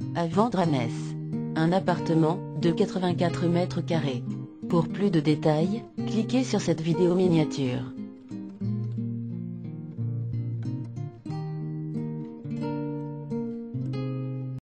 à vendre à Metz. Un appartement de 84 mètres carrés. Pour plus de détails, cliquez sur cette vidéo miniature.